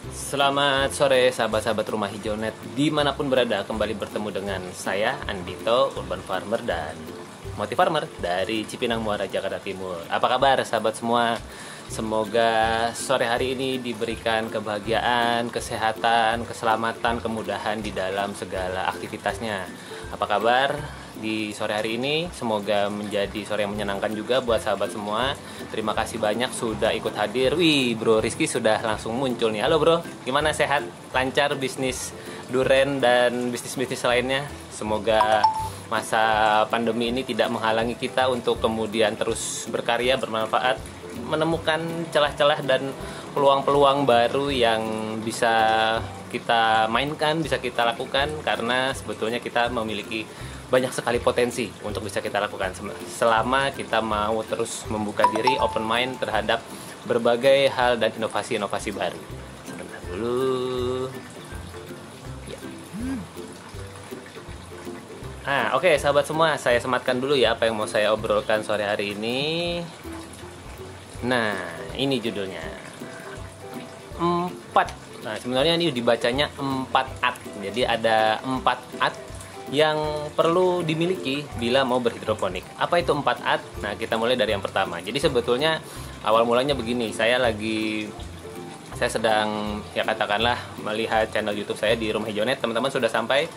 Selamat sore sahabat-sahabat Rumah Hijau Net dimanapun berada, kembali bertemu dengan saya Andito, Urban Farmer dan Motif Farmer dari Cipinang Muara, Jakarta Timur. Apa kabar sahabat semua? Semoga sore hari ini diberikan kebahagiaan, kesehatan, keselamatan, kemudahan di dalam segala aktivitasnya. Apa kabar di sore hari ini? Semoga menjadi sore yang menyenangkan juga buat sahabat semua. Terima kasih banyak sudah ikut hadir. Wih, Bro Rizky sudah langsung muncul nih. Halo Bro, gimana, sehat? Lancar bisnis duren dan bisnis-bisnis lainnya? Semoga masa pandemi ini tidak menghalangi kita untuk kemudian terus berkarya, bermanfaat, menemukan celah-celah dan peluang-peluang baru yang bisa kita mainkan, bisa kita lakukan, karena sebetulnya kita memiliki banyak sekali potensi untuk bisa kita lakukan selama kita mau terus membuka diri, open mind terhadap berbagai hal dan inovasi-inovasi baru. Sebentar dulu ya. Oke, sahabat semua, saya sematkan dulu ya apa yang mau saya obrolkan sore hari ini. Nah, ini judulnya 4. Nah, sebenarnya ini dibacanya 4AT. Jadi ada 4AT yang perlu dimiliki bila mau berhidroponik. Apa itu 4AT? Nah, kita mulai dari yang pertama. Jadi sebetulnya awal mulanya begini, saya sedang ya katakanlah melihat channel YouTube saya di Rumah Hijau Net. Teman-teman sudah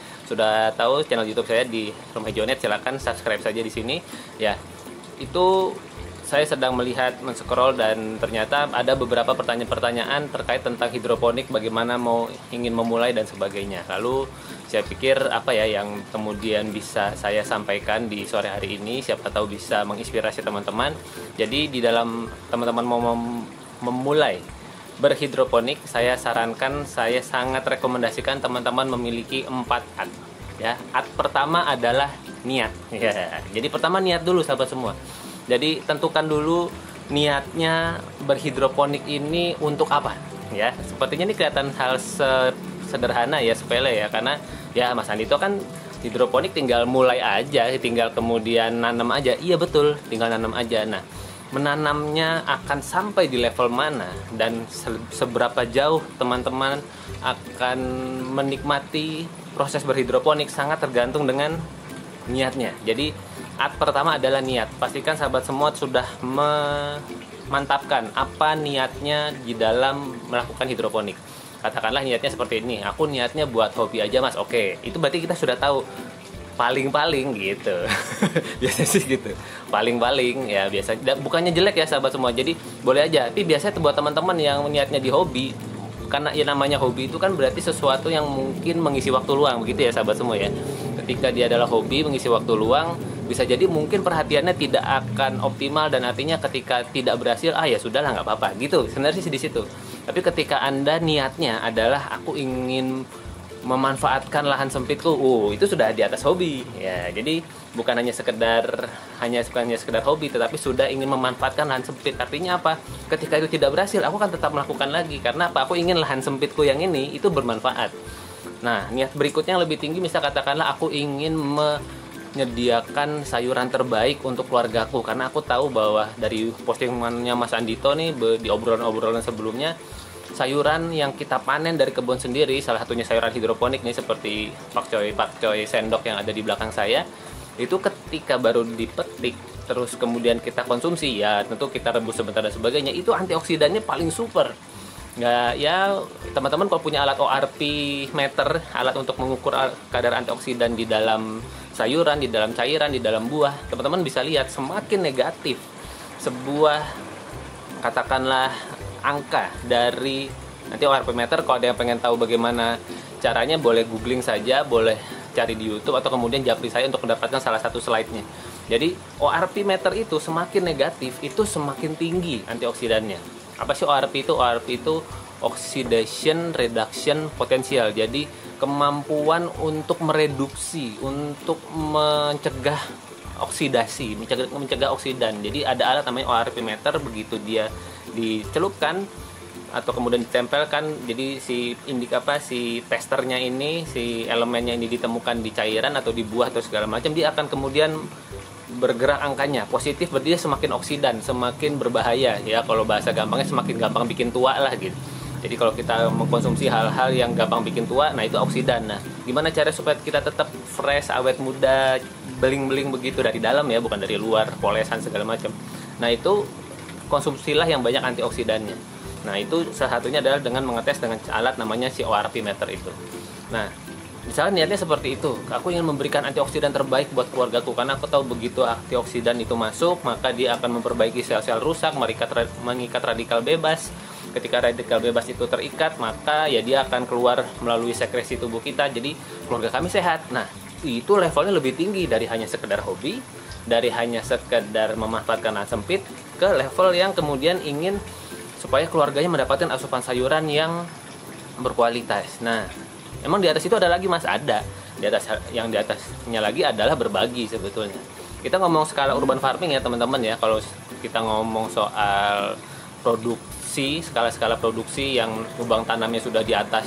tahu channel YouTube saya di Rumah Hijau Net, silakan subscribe saja di sini. Ya, itu saya sedang melihat, men-scroll, dan ternyata ada beberapa pertanyaan-pertanyaan terkait tentang hidroponik, bagaimana ingin memulai dan sebagainya. Lalu saya pikir apa ya yang kemudian bisa saya sampaikan di sore hari ini, siapa tahu bisa menginspirasi teman-teman. Jadi di dalam teman-teman mau memulai berhidroponik, saya sangat rekomendasikan teman-teman memiliki 4AT. Ya, AT pertama adalah niat. Ya, jadi pertama niat dulu sahabat semua. Jadi tentukan dulu niatnya berhidroponik ini untuk apa, ya. Sepertinya ini kelihatan hal sederhana ya, sepele ya, karena ya Mas Andi itu kan hidroponik tinggal mulai aja, tinggal kemudian nanam aja. Iya betul, tinggal nanam aja. Nah, menanamnya akan sampai di level mana dan seberapa jauh teman-teman akan menikmati proses berhidroponik sangat tergantung dengan niatnya. Jadi AT pertama adalah niat. Pastikan sahabat semua sudah memantapkan apa niatnya di dalam melakukan hidroponik. Katakanlah niatnya seperti ini, aku niatnya buat hobi aja Mas. Oke, itu berarti kita sudah tahu paling-paling gitu. Biasanya sih gitu, paling-paling ya, biasa. Bukannya jelek ya sahabat semua, jadi boleh aja. Tapi biasanya buat teman-teman yang niatnya di hobi, karena ya namanya hobi itu kan berarti sesuatu yang mungkin mengisi waktu luang, begitu ya sahabat semua ya. Ketika dia adalah hobi, mengisi waktu luang, bisa jadi mungkin perhatiannya tidak akan optimal, dan artinya ketika tidak berhasil, ya sudahlah, nggak apa-apa gitu. Sebenarnya sih di situ. Tapi ketika Anda niatnya adalah aku ingin memanfaatkan lahan sempitku, itu sudah di atas hobi ya. Jadi bukan hanya sekedar hobi, tetapi sudah ingin memanfaatkan lahan sempit. Artinya apa? Ketika itu tidak berhasil, aku akan tetap melakukan lagi, karena apa? Aku ingin lahan sempitku yang ini itu bermanfaat. Nah, niat berikutnya yang lebih tinggi, misal katakanlah aku ingin menyediakan sayuran terbaik untuk keluargaku, karena aku tahu bahwa dari postingannya Mas Andito nih di obrolan-obrolan sebelumnya, sayuran yang kita panen dari kebun sendiri, salah satunya sayuran hidroponik nih, seperti pakcoy sendok yang ada di belakang saya, itu ketika baru dipetik terus kemudian kita konsumsi, ya tentu kita rebus sebentar dan sebagainya, itu antioksidannya paling super. Nggak, ya teman-teman kalau punya alat ORP meter, alat untuk mengukur kadar antioksidan di dalam sayuran, di dalam cairan, di dalam buah, teman-teman bisa lihat semakin negatif sebuah katakanlah angka dari nanti ORP meter. Kalau ada yang pengen tahu bagaimana caranya, boleh googling saja, boleh cari di YouTube, atau kemudian japri saya untuk mendapatkan salah satu slide-nya. Jadi ORP meter itu semakin negatif, itu semakin tinggi antioksidannya. Apa sih ORP itu? ORP itu Oxidation Reduction Potential. Jadi kemampuan untuk mereduksi, untuk mencegah oksidasi, mencegah oksidan. Jadi ada alat namanya ORP meter, begitu dia dicelupkan atau kemudian ditempelkan, jadi si testernya ini, si elemennya ini ditemukan di cairan atau di buah atau segala macam, dia akan kemudian bergerak angkanya positif, berarti dia semakin oksidan, semakin berbahaya ya, kalau bahasa gampangnya semakin gampang bikin tua lah gitu. Jadi kalau kita mengkonsumsi hal-hal yang gampang bikin tua, nah itu oksidan. Nah, gimana cara supaya kita tetap fresh, awet muda, beling-beling begitu dari dalam ya, bukan dari luar, polesan segala macam. Nah, itu konsumsilah yang banyak antioksidannya. Nah, itu salah satunya adalah dengan mengetes dengan alat namanya CORP meter itu. Nah, misalnya niatnya seperti itu, aku ingin memberikan antioksidan terbaik buat keluargaku, karena aku tahu begitu antioksidan itu masuk, maka dia akan memperbaiki sel-sel rusak, mengikat radikal bebas. Ketika radikal bebas itu terikat, maka ya dia akan keluar melalui sekresi tubuh kita, jadi keluarga kami sehat. Nah, itu levelnya lebih tinggi dari hanya sekedar hobi, dari hanya sekedar memanfaatkan lahan sempit, ke level yang kemudian ingin supaya keluarganya mendapatkan asupan sayuran yang berkualitas. Nah, emang di atas itu ada lagi Mas? Ada. Di atasnya lagi adalah berbagi sebetulnya. Kita ngomong skala urban farming ya teman-teman ya. Kalau kita ngomong soal skala produksi yang lubang tanamnya sudah di atas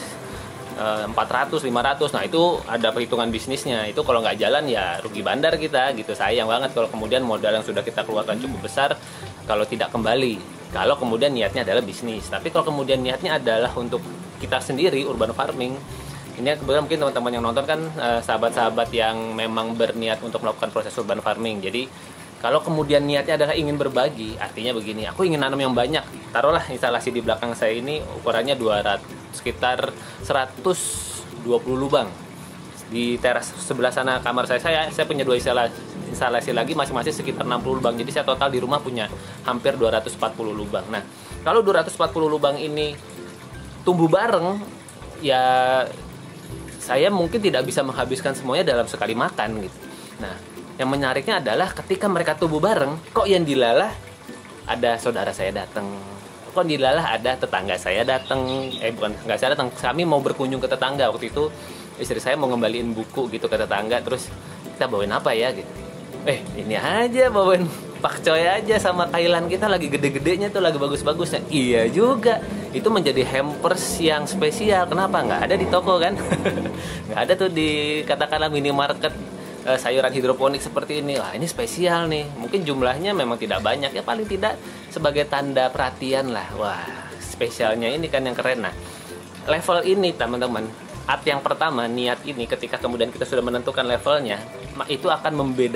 400, 500, nah itu ada perhitungan bisnisnya. Itu kalau nggak jalan ya rugi bandar kita gitu. Sayang banget kalau kemudian modal yang sudah kita keluarkan cukup besar kalau tidak kembali. Kalau kemudian niatnya adalah bisnis. Tapi kalau kemudian niatnya adalah untuk kita sendiri, urban farming, ini kebetulan mungkin teman-teman yang nonton kan sahabat-sahabat yang memang berniat untuk melakukan proses urban farming. Jadi kalau kemudian niatnya adalah ingin berbagi, artinya begini, aku ingin nanam yang banyak. Taruhlah instalasi di belakang saya ini ukurannya sekitar 120 lubang. Di teras sebelah sana kamar saya punya 2 instalasi lagi, masing-masing sekitar 60 lubang. Jadi saya total di rumah punya hampir 240 lubang. Nah, kalau 240 lubang ini tumbuh bareng, ya saya mungkin tidak bisa menghabiskan semuanya dalam sekali makan gitu. Nah, yang menariknya adalah ketika mereka tumbuh bareng, kok yang dilalah ada saudara saya datang, kok dilalah ada tetangga saya datang, bukan nggak saya datang, kami mau berkunjung ke tetangga. Waktu itu istri saya mau ngembaliin buku gitu ke tetangga, terus kita bawain apa ya gitu, ini aja bawain pakcoy aja sama kailan kita lagi gede-gedenya tuh, lagi bagus-bagusnya. Iya juga, itu menjadi hampers yang spesial. Kenapa nggak ada di toko kan? Nggak ada tuh di katakanlah minimarket sayuran hidroponik seperti ini. Wah, ini spesial nih. Mungkin jumlahnya memang tidak banyak ya, paling tidak sebagai tanda perhatian lah. Wah, spesialnya ini kan yang keren. Nah, level ini teman-teman, yang pertama, niat ini ketika kemudian kita sudah menentukan levelnya, itu akan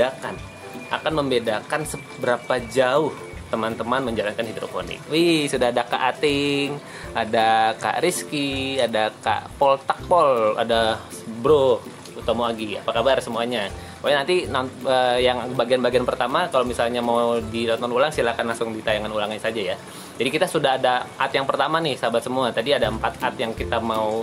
membedakan seberapa jauh teman-teman menjalankan hidroponik. Wih, sudah ada Kak Ating, ada Kak Rizky, ada Kak Poltakpol, ada Bro Utomo Agi. Apa kabar semuanya? Pokoknya nanti yang bagian-bagian pertama kalau misalnya mau ditonton ulang silakan langsung di tayangan ulangnya saja ya. Jadi kita sudah ada yang pertama nih sahabat semua. Tadi ada 4 yang saya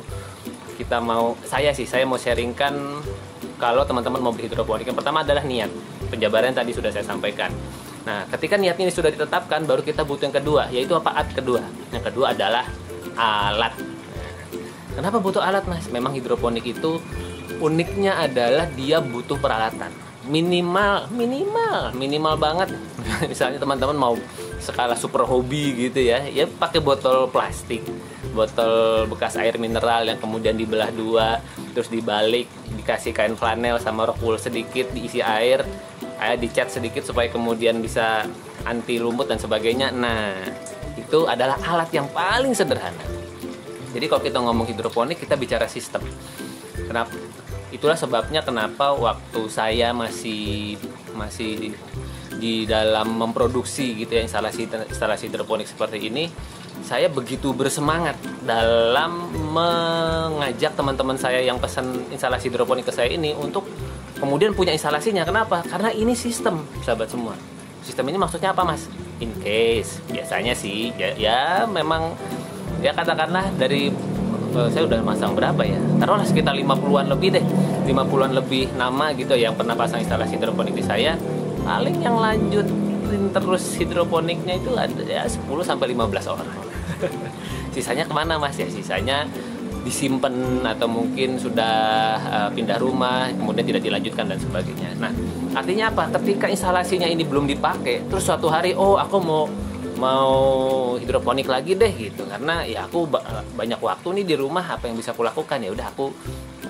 mau sharingkan kalau teman-teman mau berhidroponik. Yang pertama adalah niat. Penjabaran tadi sudah saya sampaikan. Nah, ketika niatnya ini sudah ditetapkan, baru kita butuh yang kedua, yaitu apa? Kedua. Yang kedua adalah alat. Kenapa butuh alat, Mas? Memang hidroponik itu uniknya adalah dia butuh peralatan minimal banget. Misalnya teman-teman mau skala super hobi gitu ya pakai botol plastik, botol bekas air mineral yang kemudian dibelah 2, terus dibalik, dikasih kain flanel sama rok wool sedikit, diisi air, dicat sedikit supaya kemudian bisa anti lumut dan sebagainya. Nah, itu adalah alat yang paling sederhana. Jadi kalau kita ngomong hidroponik, kita bicara sistem. Kenapa? Itulah sebabnya kenapa waktu saya masih di dalam memproduksi gitu ya instalasi hidroponik seperti ini, saya begitu bersemangat dalam mengajak teman-teman saya yang pesan instalasi hidroponik ke saya ini untuk kemudian punya instalasinya. Kenapa? Karena ini sistem, sahabat semua. Sistem ini maksudnya apa, Mas? In case biasanya sih ya memang ya katakanlah dari saya udah masang berapa ya? Taruhlah sekitar 50-an lebih deh. 50-an lebih nama gitu yang pernah pasang instalasi hidroponik di saya. Paling yang lanjutin terus hidroponiknya itu ada ya 10 sampai 15 orang. Sisanya kemana, Mas? Ya sisanya disimpan atau mungkin sudah pindah rumah, kemudian tidak dilanjutkan dan sebagainya. Nah, artinya apa? Ketika instalasinya ini belum dipakai, terus suatu hari aku mau hidroponik lagi deh gitu, karena ya aku banyak waktu nih di rumah, apa yang bisa aku lakukan? Ya udah aku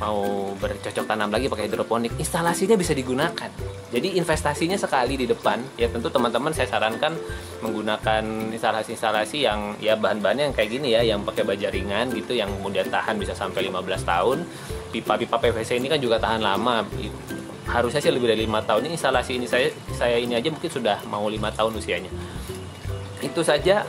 mau bercocok tanam lagi pakai hidroponik, instalasinya bisa digunakan. Jadi investasinya sekali di depan. Ya tentu teman-teman saya sarankan menggunakan instalasi-instalasi yang ya bahan-bahannya yang kayak gini ya, yang pakai baja ringan gitu, yang kemudian tahan bisa sampai 15 tahun. Pipa-pipa PVC ini kan juga tahan lama. Harusnya sih lebih dari 5 tahun. Ini instalasi ini saya ini aja mungkin sudah mau 5 tahun usianya. Itu saja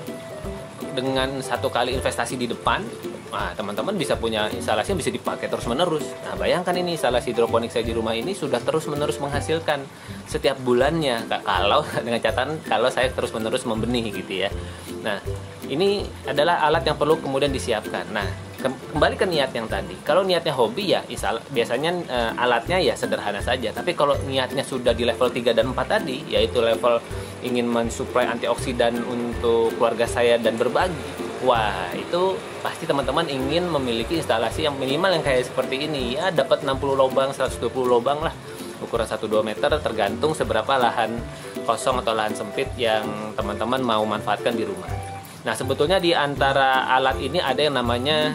dengan satu kali investasi di depan. Nah, teman-teman bisa punya instalasi yang bisa dipakai terus-menerus. Nah, bayangkan ini instalasi hidroponik saya di rumah ini sudah terus-menerus menghasilkan setiap bulannya. Kalau dengan catatan kalau saya terus-menerus membenih gitu ya. Nah, ini adalah alat yang perlu kemudian disiapkan. Nah, kembali ke niat yang tadi. Kalau niatnya hobi ya biasanya alatnya ya sederhana saja. Tapi kalau niatnya sudah di level 3 dan 4 tadi, yaitu level ingin mensuplai antioksidan untuk keluarga saya dan berbagi. Wah, itu pasti teman-teman ingin memiliki instalasi yang minimal yang kayak seperti ini. Ya, dapat 60 lubang, 120 lubang lah. Ukuran 1-2 meter tergantung seberapa lahan kosong atau lahan sempit yang teman-teman mau manfaatkan di rumah. Nah, sebetulnya di antara alat ini ada yang namanya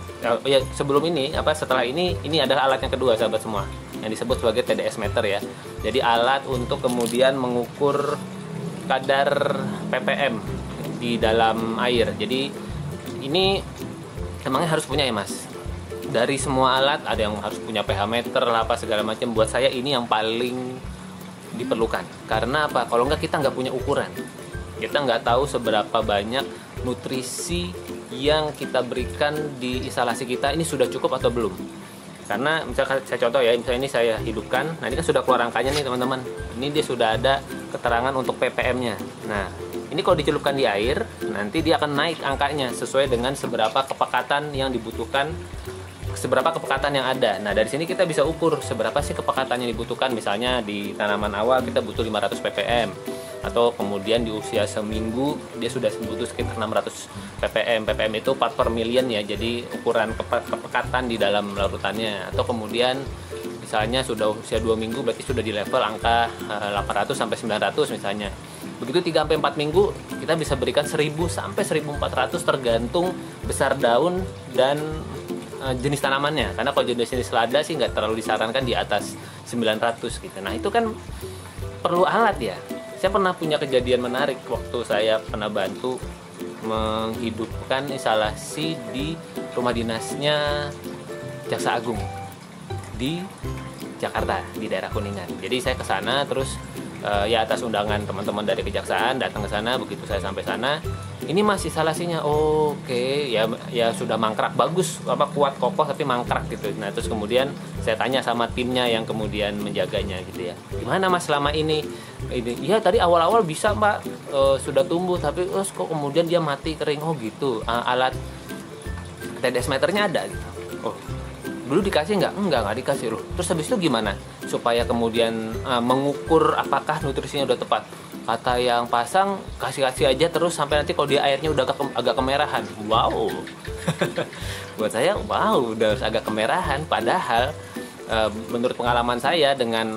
ya sebelum ini setelah ini adalah alat yang kedua sahabat semua, yang disebut sebagai TDS meter ya. Jadi alat untuk kemudian mengukur kadar ppm di dalam air. Jadi ini emangnya harus punya ya mas? Dari semua alat ada yang harus punya pH meter lah apa segala macam. Buat saya ini yang paling diperlukan. Karena apa? Kalau nggak kita nggak punya ukuran. Kita nggak tahu seberapa banyak nutrisi yang kita berikan di instalasi kita ini sudah cukup atau belum. Karena misalkan saya contoh ya, misalnya ini saya hidupkan. Nah ini kan sudah keluar angkanya nih teman-teman. Ini dia sudah ada keterangan untuk ppm-nya. Nah ini kalau dicelupkan di air, nanti dia akan naik angkanya sesuai dengan seberapa kepekatan yang dibutuhkan, seberapa kepekatan yang ada. Nah dari sini kita bisa ukur seberapa sih kepekatan yang dibutuhkan. Misalnya di tanaman awal kita butuh 500 ppm, atau kemudian di usia seminggu dia sudah butuh sekitar 600 ppm. ppm itu part per million ya, jadi ukuran kepekatan di dalam larutannya. Atau kemudian misalnya sudah usia 2 minggu berarti sudah di level angka 800 sampai 900 misalnya. Begitu 3 sampai 4 minggu kita bisa berikan 1000 sampai 1400 tergantung besar daun dan jenis tanamannya. Karena kalau jenis lada sih nggak terlalu disarankan di atas 900 gitu. Nah itu kan perlu alat ya. Saya pernah punya kejadian menarik waktu saya pernah bantu menghidupkan instalasi di rumah dinasnya Jaksa Agung di Jakarta, di daerah Kuningan. Jadi saya ke sana terus ya atas undangan teman-teman dari kejaksaan datang ke sana. Begitu saya sampai sana, ini masih instalasinya oke, ya sudah mangkrak bagus, kuat kokoh tapi mangkrak gitu. Nah terus kemudian saya tanya sama timnya yang kemudian menjaganya gitu ya, gimana mas selama ini ya tadi awal-awal bisa mbak, sudah tumbuh tapi kok kemudian dia mati kering. Oh gitu. Alat TDS meternya ada gitu. Oh dulu dikasih nggak dikasih loh. Terus habis itu gimana supaya kemudian mengukur apakah nutrisinya udah tepat? Kata yang pasang kasih aja terus sampai nanti kalau dia airnya udah agak kemerahan. Wow. Buat saya wow udah agak kemerahan, padahal menurut pengalaman saya dengan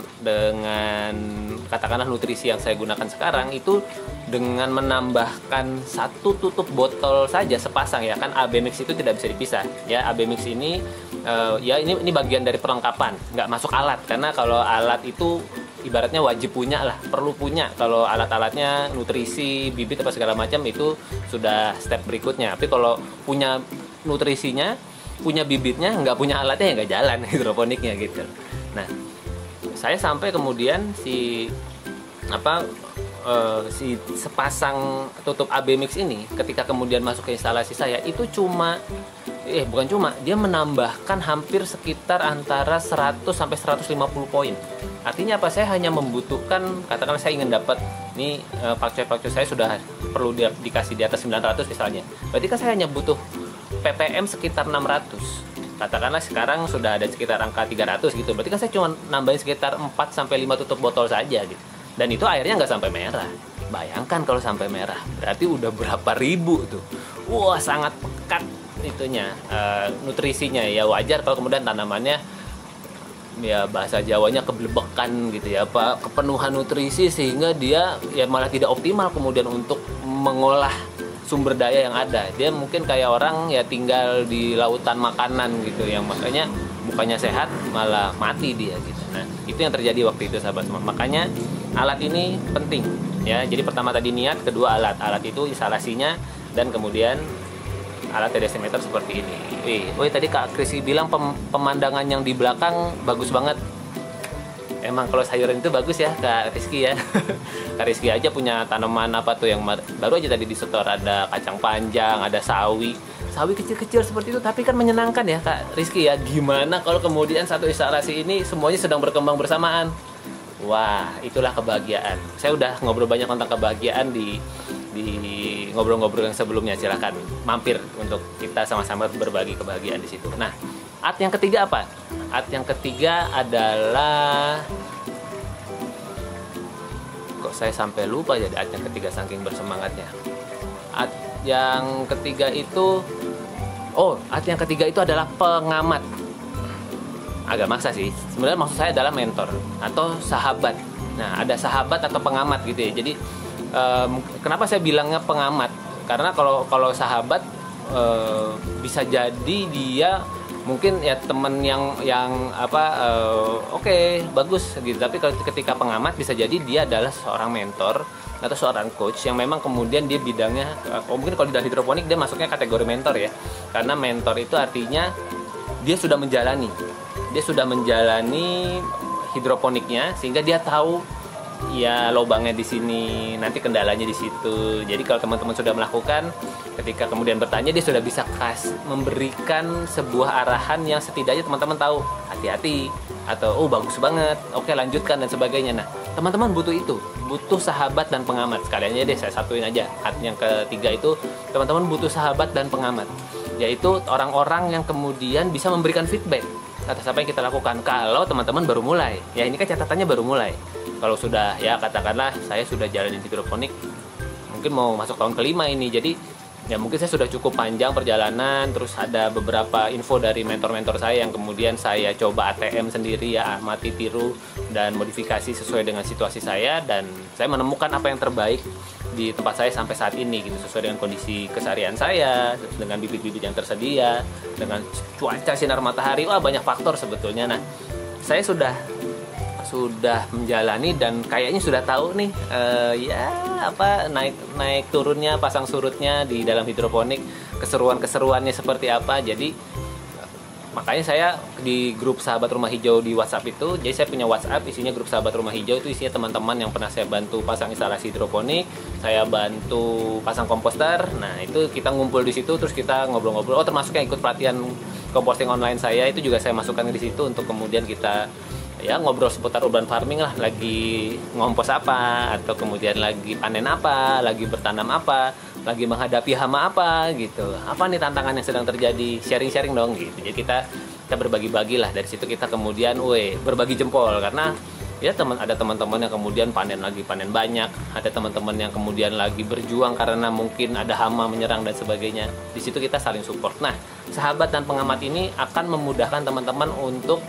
katakanlah nutrisi yang saya gunakan sekarang itu dengan menambahkan 1 tutup botol saja sepasang ya kan, AB mix itu tidak bisa dipisah ya. AB mix ini ya ini bagian dari perlengkapan, nggak masuk alat. Karena kalau alat itu ibaratnya wajib punya lah, perlu punya. Kalau alat-alatnya nutrisi bibit apa segala macam itu sudah step berikutnya. Tapi kalau punya nutrisinya, punya bibitnya, nggak punya alatnya ya nggak jalan hidroponiknya gitu. Nah saya sampai kemudian si sepasang tutup AB mix ini ketika kemudian masuk ke instalasi saya itu bukan cuma, dia menambahkan hampir sekitar antara 100 sampai 150 poin. Artinya apa? Saya hanya membutuhkan, katakanlah saya ingin dapat nih pakcoy saya sudah perlu dikasih di atas 900 misalnya. Berarti kan saya hanya butuh ppm sekitar 600. Katakanlah sekarang sudah ada sekitar angka 300 gitu. Berarti kan saya cuma nambahin sekitar 4 sampai 5 tutup botol saja gitu. Dan itu airnya nggak sampai merah. Bayangkan kalau sampai merah, berarti udah berapa ribu tuh. Wah, sangat pekat itunya, nutrisinya. Ya wajar kalau kemudian tanamannya ya bahasa Jawanya keblebekan gitu ya, kepenuhan nutrisi sehingga dia ya malah tidak optimal kemudian untuk mengolah sumber daya yang ada. Dia mungkin kayak orang ya tinggal di lautan makanan gitu, yang makanya bukannya sehat malah mati dia gitu. Nah, itu yang terjadi waktu itu sahabat semua. Makanya alat ini penting ya. Jadi pertama tadi niat, kedua alat. Alat itu instalasinya, dan kemudian alat 3D estimator seperti ini. Tadi Kak Krisi bilang pemandangan yang di belakang bagus banget. Emang kalau sayuran itu bagus ya Kak Rizky ya. Kak Rizky aja punya tanaman apa tuh yang baru aja tadi disetor, ada kacang panjang, ada sawi kecil-kecil seperti itu, tapi kan menyenangkan ya Kak Rizky ya. Gimana kalau kemudian satu instalasi ini semuanya sedang berkembang bersamaan? Wah, itulah kebahagiaan. Saya udah ngobrol banyak tentang kebahagiaan di ngobrol-ngobrol yang sebelumnya. Silahkan mampir untuk kita sama-sama berbagi kebahagiaan di situ. Nah, art yang ketiga apa? Art yang ketiga adalah, kok saya sampai lupa jadi art yang ketiga saking bersemangatnya. Art yang ketiga itu, art yang ketiga itu adalah pengamat. Agak maksa sih. Sebenarnya maksud saya adalah mentor atau sahabat. Nah, ada sahabat atau pengamat gitu ya. Jadi kenapa saya bilangnya pengamat? Karena kalau sahabat bisa jadi dia mungkin ya teman yang oke, bagus gitu. Tapi ketika pengamat bisa jadi dia adalah seorang mentor atau seorang coach yang memang kemudian dia bidangnya mungkin kalau di dalam hidroponik dia masuknya kategori mentor ya. Karena mentor itu artinya dia sudah menjalani hidroponiknya, sehingga dia tahu ya lobangnya di sini, nanti kendalanya di situ. Jadi kalau teman-teman sudah melakukan, ketika kemudian bertanya, dia sudah bisa memberikan sebuah arahan yang setidaknya teman-teman tahu hati-hati atau bagus banget, oke lanjutkan dan sebagainya. Nah, teman-teman butuh sahabat dan pengamat. Sekalian aja deh saya satuin aja. Yang ketiga itu teman-teman butuh sahabat dan pengamat, yaitu orang-orang yang kemudian bisa memberikan feedback atas apa yang kita lakukan kalau teman-teman baru mulai. Ya ini kan catatannya baru mulai. Kalau sudah ya katakanlah saya sudah jalanin hidroponik mungkin mau masuk tahun kelima ini, jadi ya mungkin saya sudah cukup panjang perjalanan, terus ada beberapa info dari mentor-mentor saya yang kemudian saya coba ATM sendiri ya, amati, tiru, dan modifikasi sesuai dengan situasi saya, dan saya menemukan apa yang terbaik di tempat saya sampai saat ini gitu, sesuai dengan kondisi keseharian saya, dengan bibit-bibit yang tersedia, dengan cuaca, sinar matahari, banyak faktor sebetulnya. Nah, saya sudah menjalani dan kayaknya sudah tahu nih naik turunnya, pasang surutnya di dalam hidroponik, keseruannya seperti apa. Jadi makanya saya di grup Sahabat Rumah Hijau di WhatsApp itu, jadi saya punya WhatsApp isinya grup Sahabat Rumah Hijau, itu isinya teman-teman yang pernah saya bantu pasang instalasi hidroponik, saya bantu pasang komposter. Nah, itu kita ngumpul di situ, terus kita ngobrol-ngobrol. Termasuk yang ikut pelatihan composting online saya itu juga saya masukkan di situ untuk kemudian kita ya ngobrol seputar urban farming lah, lagi ngompos apa, atau kemudian lagi panen apa, lagi bertanam apa, lagi menghadapi hama apa gitu. Apa nih tantangan yang sedang terjadi, sharing-sharing dong gitu. Jadi kita berbagi-bagi lah, dari situ kita kemudian berbagi jempol, karena ya ada teman-teman yang kemudian panen banyak, ada teman-teman yang kemudian lagi berjuang karena mungkin ada hama menyerang dan sebagainya. Di situ kita saling support. Nah, sahabat dan pengamat ini akan memudahkan teman-teman untuk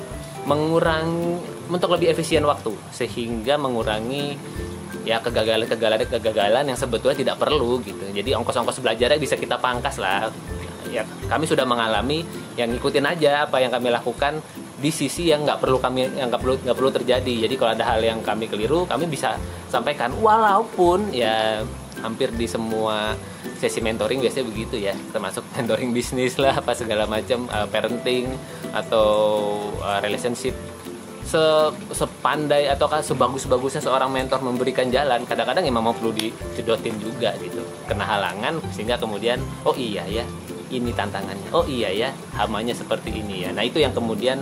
lebih efisien waktu, sehingga mengurangi ya kegagalan yang sebetulnya tidak perlu gitu. Jadi ongkos-ongkos belajarnya bisa kita pangkas lah. Ya, kami sudah mengalami, yang ngikutin aja apa yang kami lakukan di sisi yang nggak perlu terjadi. Jadi kalau ada hal yang kami keliru, kami bisa sampaikan, walaupun ya hampir di semua sesi mentoring biasanya begitu ya, termasuk mentoring bisnis lah, apa segala macam, parenting atau relationship. Sepandai atau sebagus-bagusnya seorang mentor memberikan jalan, kadang-kadang memang perlu dicedotin juga gitu, kena halangan, sehingga kemudian iya ya ini tantangannya, iya ya hamanya seperti ini ya. Nah, itu yang kemudian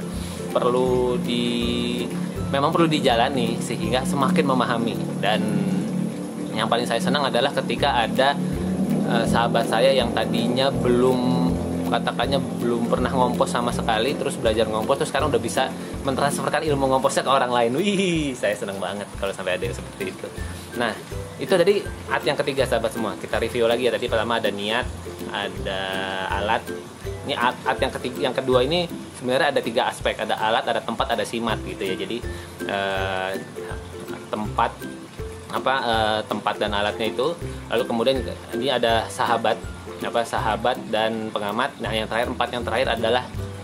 memang perlu dijalani sehingga semakin memahami. Dan yang paling saya senang adalah ketika ada sahabat saya yang tadinya belum pernah ngompos sama sekali, terus belajar ngompos, terus sekarang udah bisa mentransferkan ilmu ngomposnya ke orang lain. Saya senang banget kalau sampai ada yang seperti itu. Nah, itu tadi art yang ketiga sahabat semua. Kita review lagi ya, tadi pertama ada niat, ada alat. Ini art yang kedua ini sebenarnya ada 3 aspek, ada alat, ada tempat, ada simat gitu ya. Jadi tempat dan alatnya itu, lalu kemudian ini ada sahabat dan pengamat. Nah, empat yang terakhir adalah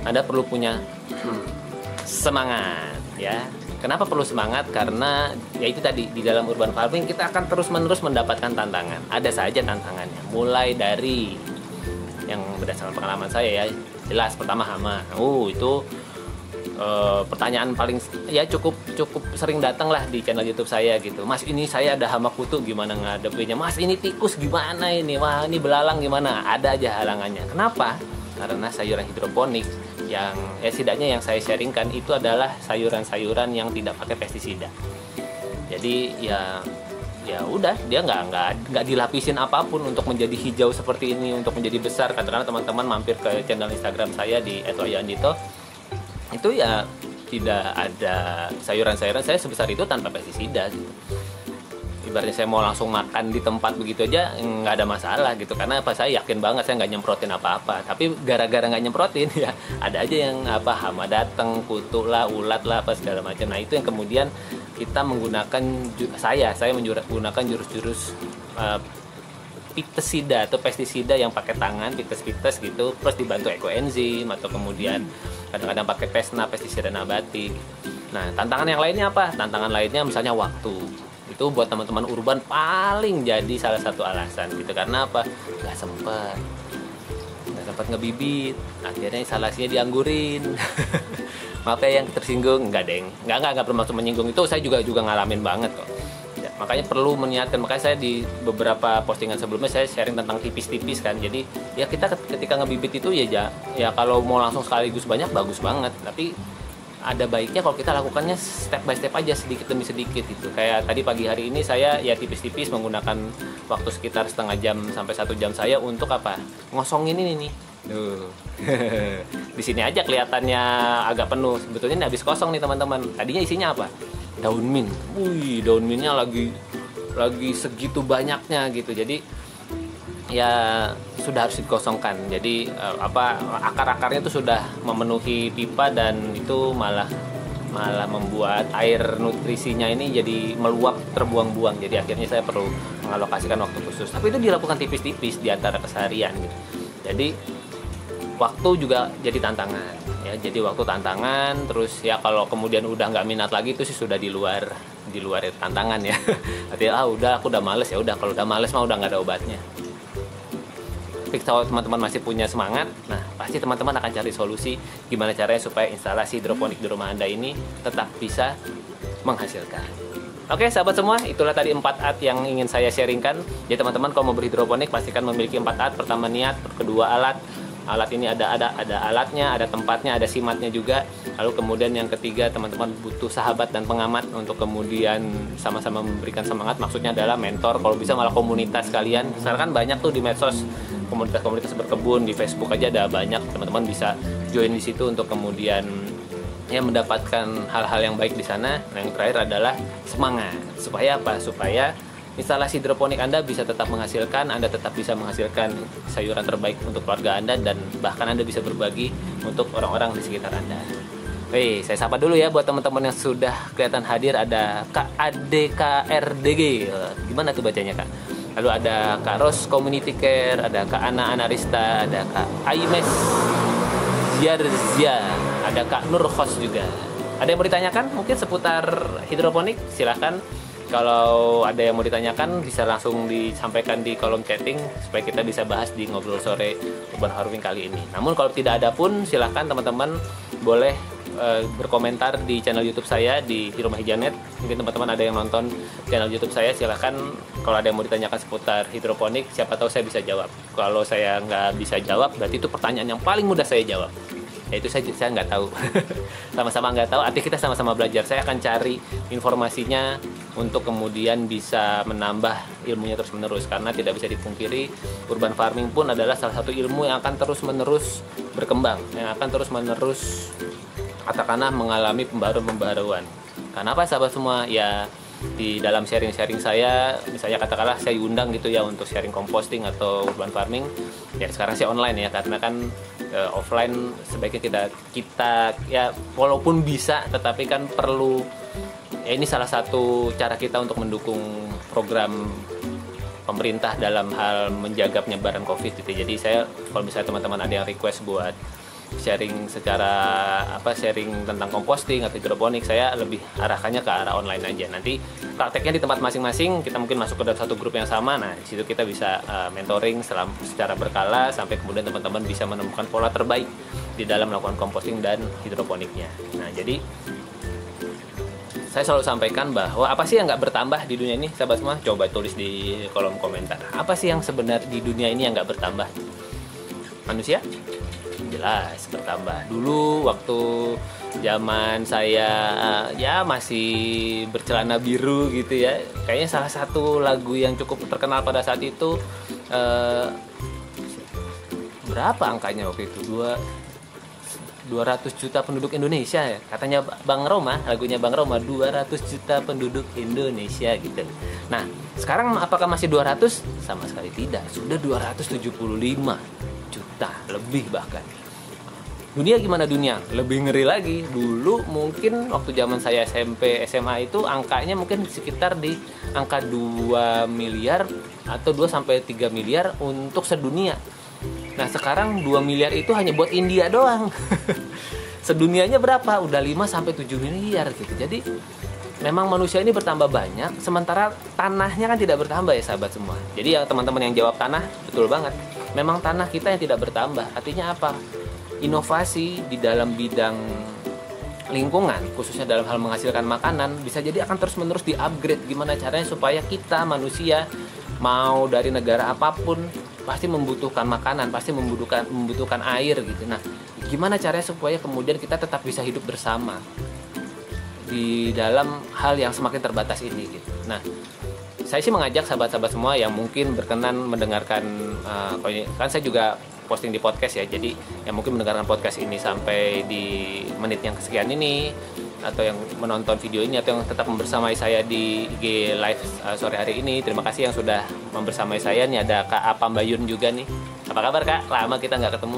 Anda perlu punya semangat ya. Kenapa perlu semangat? Karena ya itu tadi, di dalam urban farming kita akan terus-menerus mendapatkan tantangan. Ada saja tantangannya. Mulai dari yang berdasarkan pengalaman saya ya, jelas pertama hama. Itu pertanyaan paling ya cukup sering datang lah di channel YouTube saya gitu. Mas, ini saya ada hama kutu, gimana ngadepinnya? Mas, ini tikus gimana ini? Wah, ini belalang gimana? Ada aja halangannya. Kenapa? Karena sayuran hidroponik yang setidaknya yang saya sharingkan itu adalah sayuran-sayuran yang tidak pakai pestisida. Jadi ya udah, dia nggak dilapisin apapun untuk menjadi hijau seperti ini, untuk menjadi besar. Katakanlah teman-teman mampir ke channel Instagram saya di @wayoandito, itu ya tidak ada sayuran-sayuran saya sebesar itu tanpa pestisida gitu. Ibaratnya saya mau langsung makan di tempat begitu aja nggak ada masalah gitu, karena saya yakin banget saya nggak nyemprotin apa-apa. Tapi gara-gara nggak nyemprotin ya ada aja yang hama datang, kutu lah, ulat lah, apa segala macam. Nah itu yang kemudian kita menggunakan, saya menggunakan jurus-jurus pestisida atau pestisida yang pakai tangan, pites gitu, terus dibantu ekoenzim, atau kemudian kadang-kadang pakai pestisida nabati. Nah tantangan yang lainnya apa? Tantangan lainnya misalnya waktu. Itu buat teman-teman urban paling jadi salah satu alasan gitu. Karena apa? Nggak sempat ngebibit, akhirnya instalasinya dianggurin. Maaf ya yang tersinggung, nggak bermaksud menyinggung, itu saya juga ngalamin banget kok ya, makanya perlu meniatkan. Makanya saya di beberapa postingan sebelumnya saya sharing tentang tipis-tipis kan. Jadi ya kita ketika ngebibit itu ya kalau mau langsung sekaligus banyak bagus banget, tapi ada baiknya kalau kita lakukannya step by step aja, sedikit demi sedikit gitu. Kayak tadi pagi hari ini saya ya tipis-tipis menggunakan waktu sekitar setengah jam sampai 1 jam saya untuk apa? Ngosongin ini nih. Di sini aja kelihatannya agak penuh. Sebetulnya ini habis kosong nih teman-teman. Tadinya isinya apa? Daun mint. Daun mintnya lagi segitu banyaknya gitu. Jadi ya sudah harus dikosongkan. Jadi akar-akarnya itu sudah memenuhi pipa, dan itu malah membuat air nutrisinya ini jadi meluap, terbuang-buang. Jadi akhirnya saya perlu mengalokasikan waktu khusus. Tapi itu dilakukan tipis-tipis di antara keseharian gitu. Jadi waktu juga jadi tantangan ya. Jadi waktu tantangan, terus ya kalau kemudian udah nggak minat lagi itu sih sudah di luar tantangan ya. Artinya aku udah males, ya udah, kalau udah males mah udah nggak ada obatnya. Tapi kalau teman-teman masih punya semangat, nah pasti teman-teman akan cari solusi gimana caranya supaya instalasi hidroponik di rumah Anda ini tetap bisa menghasilkan. Oke sahabat semua, itulah tadi 4 art yang ingin saya sharingkan. Jadi teman-teman kalau mau berhidroponik pastikan memiliki 4 art. Pertama niat, kedua alat ini ada alatnya, ada tempatnya, ada simatnya juga. Lalu kemudian yang ketiga, teman-teman butuh sahabat dan pengamat untuk kemudian sama-sama memberikan semangat. Maksudnya adalah mentor, kalau bisa malah komunitas kalian. Misalkan banyak tuh di medsos komunitas berkebun, di Facebook aja ada banyak. Teman-teman bisa join di situ untuk kemudian ya mendapatkan hal-hal yang baik di sana. Nah, yang terakhir adalah semangat. Supaya apa? Supaya instalasi hidroponik Anda bisa tetap menghasilkan, Anda tetap bisa menghasilkan sayuran terbaik untuk keluarga Anda, dan bahkan Anda bisa berbagi untuk orang-orang di sekitar Anda. Saya sapa dulu ya buat teman-teman yang sudah kelihatan hadir. Ada Kak ADKRDG, gimana tuh bacanya Kak? Lalu ada Kak Ros Community Care, ada Kak Ana Anarista, ada Kak Aimes Ziarzia, ada Kak Nur Khos juga. Ada yang mau ditanyakan mungkin seputar hidroponik? Silahkan. Kalau ada yang mau ditanyakan bisa langsung disampaikan di kolom chatting supaya kita bisa bahas di ngobrol sore urban farming kali ini. Namun kalau tidak ada pun silahkan teman-teman boleh berkomentar di channel YouTube saya di Rumah Hijaunet. Mungkin teman-teman ada yang nonton channel YouTube saya, silahkan kalau ada yang mau ditanyakan seputar hidroponik, siapa tahu saya bisa jawab. Kalau saya nggak bisa jawab, berarti itu pertanyaan yang paling mudah saya jawab. Itu saya nggak tahu. Sama-sama nggak tahu, artinya kita sama-sama belajar. Saya akan cari informasinya untuk kemudian bisa menambah ilmunya terus menerus, karena tidak bisa dipungkiri urban farming pun adalah salah satu ilmu yang akan terus menerus berkembang, yang akan terus menerus katakanlah mengalami pembaruan. Karena apa sahabat semua? Ya di dalam sharing-sharing saya, misalnya katakanlah saya undang gitu ya untuk sharing composting atau urban farming, ya sekarang sih online ya, karena kan offline sebaiknya kita ya walaupun bisa, tetapi kan perlu ya, ini salah satu cara kita untuk mendukung program pemerintah dalam hal menjaga penyebaran COVID gitu. Jadi saya, kalau misalnya teman-teman ada yang request buat sharing secara sharing tentang composting atau hidroponik, saya lebih arahkannya ke arah online aja. Nanti prakteknya di tempat masing-masing, kita mungkin masuk ke dalam satu grup yang sama. Nah, di situ kita bisa mentoring secara berkala sampai kemudian teman-teman bisa menemukan pola terbaik di dalam melakukan composting dan hidroponiknya. Nah, jadi saya selalu sampaikan bahwa apa sih yang nggak bertambah di dunia ini, sahabat semua? Coba tulis di kolom komentar. Apa sih yang sebenarnya di dunia ini yang nggak bertambah? Manusia? Jelas bertambah. Dulu waktu zaman saya ya masih bercelana biru gitu ya, kayaknya salah satu lagu yang cukup terkenal pada saat itu berapa angkanya waktu itu? 200 juta penduduk Indonesia ya, katanya Bang Roma, lagunya Bang Roma, 200 juta penduduk Indonesia gitu. Nah, sekarang apakah masih 200? Sama sekali tidak, sudah 275 juta lebih bahkan. Dunia gimana dunia? Lebih ngeri lagi. Dulu mungkin waktu zaman saya SMP, SMA itu angkanya mungkin sekitar di angka 2 miliar atau 2 sampai 3 miliar untuk sedunia. Nah, sekarang 2 miliar itu hanya buat India doang. Sedunianya berapa? Udah 5 sampai 7 miliar gitu. Jadi memang manusia ini bertambah banyak, sementara tanahnya kan tidak bertambah ya sahabat semua. Jadi ya teman-teman yang jawab tanah, betul banget. Memang tanah kita yang tidak bertambah. Artinya apa? Inovasi di dalam bidang lingkungan, khususnya dalam hal menghasilkan makanan, bisa jadi akan terus-menerus di-upgrade. Gimana caranya supaya kita manusia mau dari negara apapun pasti membutuhkan makanan, pasti membutuhkan air gitu. Nah, gimana caranya supaya kemudian kita tetap bisa hidup bersama di dalam hal yang semakin terbatas ini gitu. Nah, saya sih mengajak sahabat-sahabat semua yang mungkin berkenan mendengarkan kan saya juga posting di podcast ya. Jadi yang mungkin mendengarkan podcast ini sampai di menit yang kesekian ini, atau yang menonton video ini, atau yang tetap membersamai saya di IG live sore hari ini, terima kasih yang sudah membersamai saya. Nih ada Kak Apambayun juga nih. Apa kabar Kak? Lama kita nggak ketemu.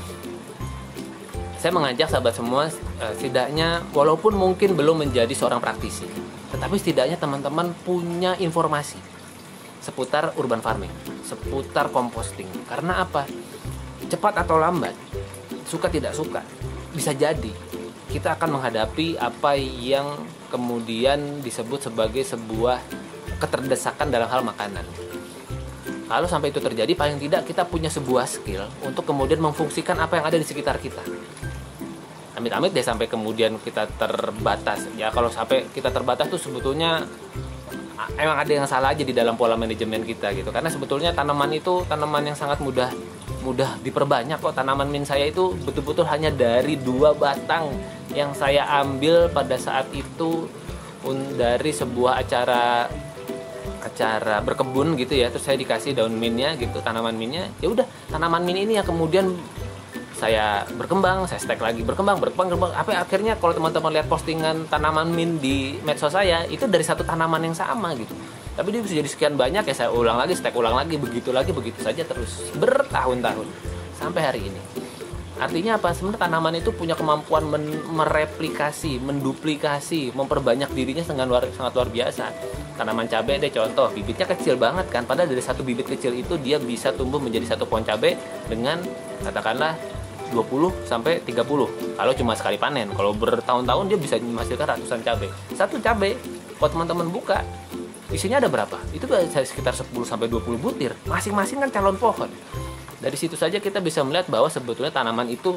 Saya mengajak sahabat semua, setidaknya walaupun mungkin belum menjadi seorang praktisi, tetapi setidaknya teman-teman punya informasi seputar urban farming, seputar composting. Karena apa? Cepat atau lambat, suka tidak suka, bisa jadi kita akan menghadapi apa yang kemudian disebut sebagai sebuah keterdesakan dalam hal makanan. Kalau sampai itu terjadi, paling tidak kita punya sebuah skill untuk kemudian memfungsikan apa yang ada di sekitar kita. Amit-amit deh sampai kemudian kita terbatas. Ya kalau sampai kita terbatas tuh sebetulnya emang ada yang salah aja di dalam pola manajemen kita gitu. Karena sebetulnya tanaman itu tanaman yang sangat mudah diperbanyak kok. Tanaman mint saya itu betul-betul hanya dari 2 batang yang saya ambil pada saat itu dari sebuah acara berkebun gitu ya. Terus saya dikasih daun mintnya gitu, tanaman mintnya. Ya udah, tanaman mint ini yang kemudian saya berkembang, saya stek lagi, berkembang. Apa akhirnya kalau teman-teman lihat postingan tanaman mint di medsos saya, itu dari satu tanaman yang sama gitu. Tapi dia bisa jadi sekian banyak ya, saya ulang lagi, stek ulang lagi, begitu saja terus bertahun-tahun sampai hari ini. Artinya apa? Sebenarnya tanaman itu punya kemampuan mereplikasi, menduplikasi, memperbanyak dirinya sangat luar biasa. Tanaman cabai deh contoh, bibitnya kecil banget kan, padahal dari satu bibit kecil itu dia bisa tumbuh menjadi satu pohon cabai dengan katakanlah 20 sampai 30 kalau cuma sekali panen. Kalau bertahun-tahun dia bisa menghasilkan ratusan cabai. Satu cabai kalau teman-teman buka isinya ada berapa? Itu sekitar 10 sampai 20 butir. Masing-masing kan calon pohon. Dari situ saja kita bisa melihat bahwa sebetulnya tanaman itu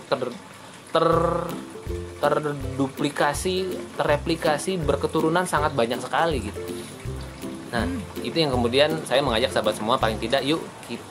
terreplikasi, berketurunan sangat banyak sekali gitu. Nah, itu yang kemudian saya mengajak sahabat semua, paling tidak yuk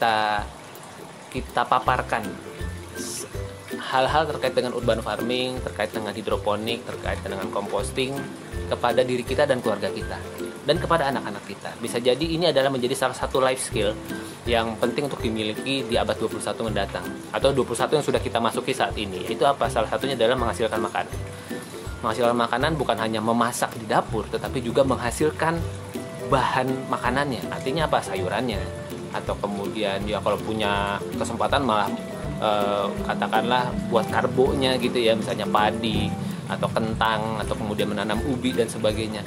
kita paparkan hal-hal terkait dengan urban farming, terkait dengan hidroponik, terkait dengan composting kepada diri kita dan keluarga kita, dan kepada anak-anak kita. Bisa jadi ini adalah menjadi salah satu life skill yang penting untuk dimiliki di abad 21 mendatang, atau 21 yang sudah kita masuki saat ini. Itu apa? Salah satunya adalah menghasilkan makanan. Menghasilkan makanan bukan hanya memasak di dapur, tetapi juga menghasilkan bahan makanannya. Artinya apa? Sayurannya, atau kemudian ya kalau punya kesempatan malah katakanlah buat karbonya gitu ya, misalnya padi atau kentang, atau kemudian menanam ubi dan sebagainya.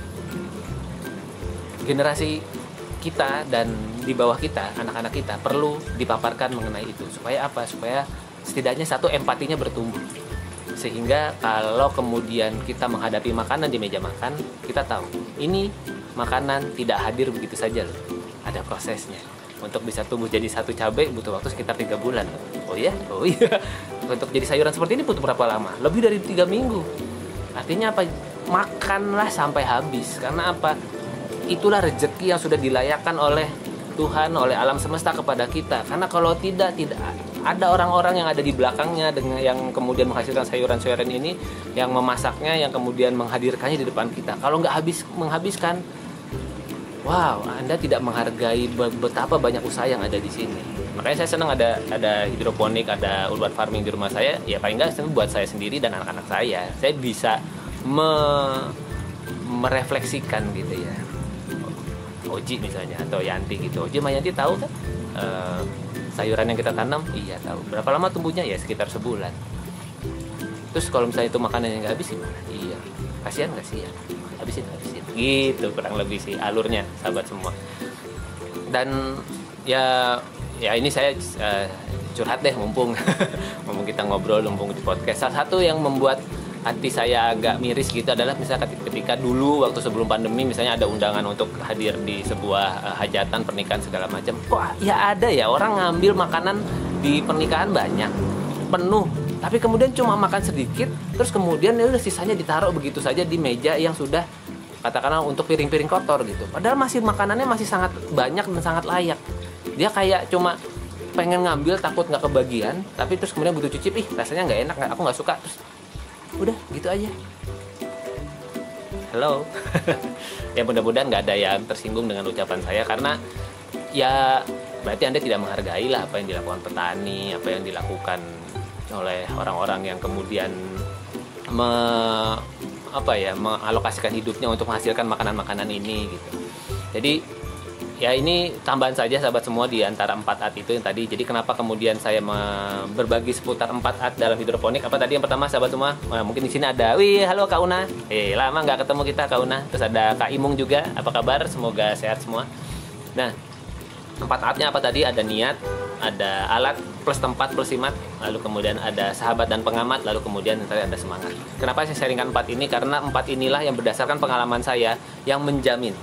Generasi kita dan di bawah kita, anak-anak kita perlu dipaparkan mengenai itu. Supaya apa? Supaya setidaknya satu, empatinya bertumbuh. Sehingga kalau kemudian kita menghadapi makanan di meja makan, kita tahu ini makanan tidak hadir begitu saja loh. Ada prosesnya. Untuk bisa tumbuh jadi satu cabai butuh waktu sekitar 3 bulan. Oh iya? Oh iya. Untuk jadi sayuran seperti ini butuh berapa lama? Lebih dari 3 minggu. Artinya apa? Makanlah sampai habis. Karena apa? Itulah rezeki yang sudah dilayakkan oleh Tuhan, oleh alam semesta kepada kita. Karena kalau tidak ada orang-orang yang ada di belakangnya dengan yang kemudian menghasilkan sayuran-sayuran ini, yang memasaknya, yang kemudian menghadirkannya di depan kita. Kalau nggak menghabiskan, wow, Anda tidak menghargai betapa banyak usaha yang ada di sini. Makanya saya senang ada hidroponik, ada urban farming di rumah saya. Ya paling nggak buat saya sendiri dan anak-anak saya. Saya bisa merefleksikan gitu ya. Oji misalnya atau Yanti gitu. Oji sama Yanti tahu kan sayuran yang kita tanam? Iya tahu. Berapa lama tumbuhnya? Ya sekitar sebulan. Terus kalau misalnya itu makanan yang nggak habis gimana? Iya. Kasihan nggak sih ya? Habisin. Gitu kurang lebih sih alurnya sahabat semua. Dan ya ini saya curhat deh mumpung kita ngobrol, mumpung di podcast. Salah satu yang membuat hati saya agak miris gitu adalah misalnya ketika dulu waktu sebelum pandemi misalnya ada undangan untuk hadir di sebuah hajatan pernikahan segala macam. Kok ya ada ya orang ngambil makanan di pernikahan banyak, penuh, tapi kemudian cuma makan sedikit, terus kemudian ya udah sisanya ditaruh begitu saja di meja yang sudah katakanlah untuk piring-piring kotor gitu. Padahal makanannya masih sangat banyak dan sangat layak. Dia kayak cuma pengen ngambil takut nggak kebagian, tapi terus kemudian butuh cicip, rasanya nggak enak, aku nggak suka, terus udah gitu aja. Halo. Ya mudah-mudahan nggak ada yang tersinggung dengan ucapan saya, karena ya berarti Anda tidak menghargai lah apa yang dilakukan petani, apa yang dilakukan oleh orang-orang yang kemudian mengalokasikan hidupnya untuk menghasilkan makanan-makanan ini gitu. Jadi ya ini tambahan saja sahabat semua di antara 4 art itu yang tadi. Jadi kenapa kemudian saya berbagi seputar 4 art dalam hidroponik? Apa tadi yang pertama sahabat semua? Mungkin di sini ada, halo Kak Una. Lama nggak ketemu kita Kak Una. Terus ada Kak Imung juga. Apa kabar? Semoga sehat semua. Nah, 4 artnya apa tadi? Ada niat, ada alat plus tempat plus simat, lalu kemudian ada sahabat dan pengamat, lalu kemudian nanti ada semangat. Kenapa saya sharingkan 4 ini? Karena 4 inilah yang berdasarkan pengalaman saya yang menjamin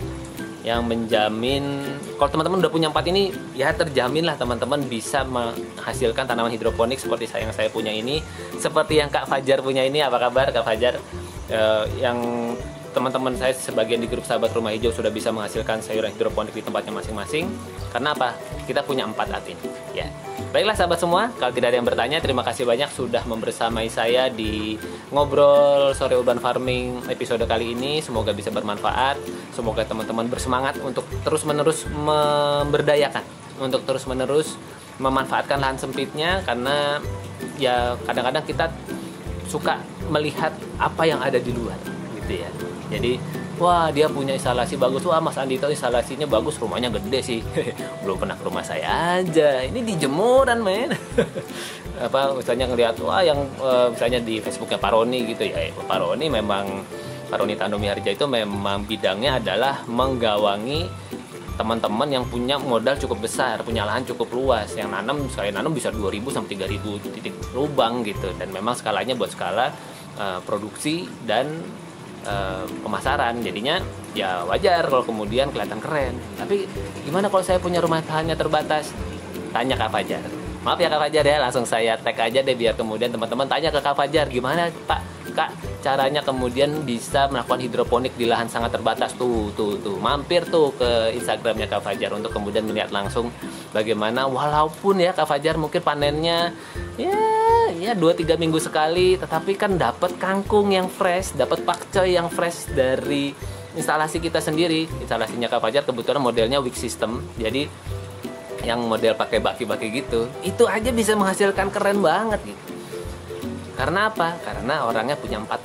kalau teman-teman udah punya 4 ini, ya terjamin lah teman-teman bisa menghasilkan tanaman hidroponik seperti yang saya punya ini, seperti yang Kak Fajar punya ini. Apa kabar Kak Fajar? Yang teman-teman saya sebagian di grup sahabat Rumah Hijau sudah bisa menghasilkan sayuran hidroponik di tempatnya masing-masing. Karena apa? Kita punya 4 art ini ya. Baiklah sahabat semua, kalau tidak ada yang bertanya, terima kasih banyak sudah membersamai saya di ngobrol sore urban farming episode kali ini. Semoga bisa bermanfaat, semoga teman-teman bersemangat untuk terus-menerus memberdayakan, untuk terus-menerus memanfaatkan lahan sempitnya. Karena ya kadang-kadang kita suka melihat apa yang ada di luar gitu ya. Jadi wah dia punya instalasi bagus, wah Mas Andi itu instalasinya bagus, rumahnya gede sih. Belum pernah ke rumah saya aja, ini di jemuran men. Apa misalnya ngelihat wah yang misalnya di Facebooknya Pak Roni gitu ya. Pak Roni Tandomi Harja itu memang bidangnya adalah menggawangi teman-teman yang punya modal cukup besar, punya lahan cukup luas, yang sekali nanam bisa 2.000 sampai 3.000 titik lubang gitu, dan memang skalanya buat skala produksi dan pemasaran. Jadinya ya wajar kalau kemudian kelihatan keren. Tapi gimana kalau saya punya rumah tahannya terbatas? Tanya Kak Fajar. Maaf ya Kak Fajar ya, langsung saya tag aja deh biar kemudian teman-teman tanya ke Kak Fajar, gimana Pak Kak caranya kemudian bisa melakukan hidroponik di lahan sangat terbatas. Tuh mampir tuh ke Instagramnya Kak Fajar untuk kemudian melihat langsung bagaimana, walaupun ya Kak Fajar mungkin panennya ya 2-3 minggu sekali, tetapi kan dapat kangkung yang fresh, dapat pakcoy yang fresh dari instalasi kita sendiri. Instalasinya Kak Fajar kebetulan modelnya wick system, jadi yang model pakai baki-baki gitu, itu aja bisa menghasilkan keren banget gitu. Karena apa? Karena orangnya punya 4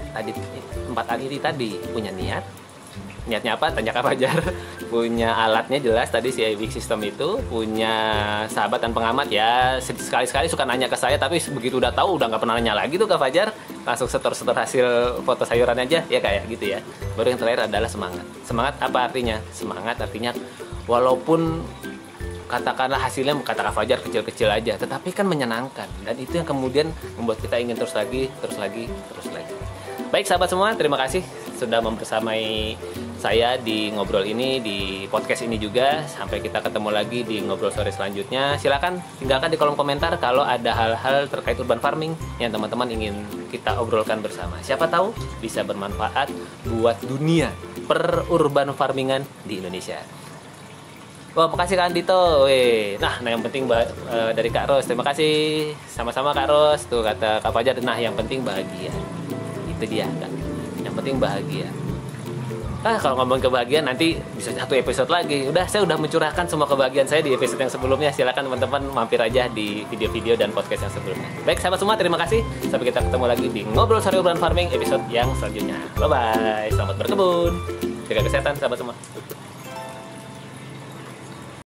art tadi, punya niatnya apa? Tanya Kak Fajar. Punya alatnya jelas tadi si wick system itu, punya sahabat dan pengamat ya. Sekali-sekali suka nanya ke saya, tapi begitu udah tahu udah nggak pernah nanya lagi tuh Kak Fajar. Langsung setor hasil foto sayuran aja ya kayak gitu ya. Baru yang terakhir adalah semangat. Semangat apa artinya? Semangat artinya walaupun katakanlah hasilnya kata Kak Fajar kecil-kecil aja, tetapi kan menyenangkan, dan itu yang kemudian membuat kita ingin terus lagi. Baik sahabat semua, terima kasih sudah membersamai saya di ngobrol ini, di podcast ini juga. Sampai kita ketemu lagi di ngobrol sore selanjutnya. Silakan tinggalkan di kolom komentar kalau ada hal-hal terkait urban farming yang teman-teman ingin kita obrolkan bersama. Siapa tahu bisa bermanfaat buat dunia per-urban farmingan di Indonesia. Wah, makasih Kak Andito. Nah, yang penting dari Kak Ros. Terima kasih. Sama-sama Kak Ros. Tuh kata Kak Fajar, nah yang penting bahagia. Itu dia Kak. Yang penting bahagia. Kalau ngomong kebahagiaan nanti bisa satu episode lagi. Saya udah mencurahkan semua kebahagiaan saya di episode yang sebelumnya. Silakan teman-teman mampir aja di video-video dan podcast yang sebelumnya. Baik sahabat semua, terima kasih. Sampai kita ketemu lagi di Ngobrol Sore Urban Farming episode yang selanjutnya. Bye-bye. Selamat berkebun. Jaga kesehatan sahabat semua.